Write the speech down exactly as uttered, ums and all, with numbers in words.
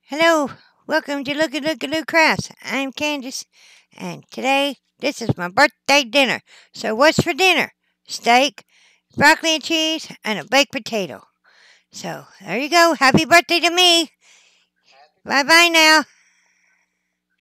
Hello, welcome to Lookie Lookie Loo Crafts. I'm Candace, and today this is my birthday dinner. So what's for dinner? Steak, broccoli and cheese, and a baked potato. So there you go. Happy birthday to me. Bye bye now.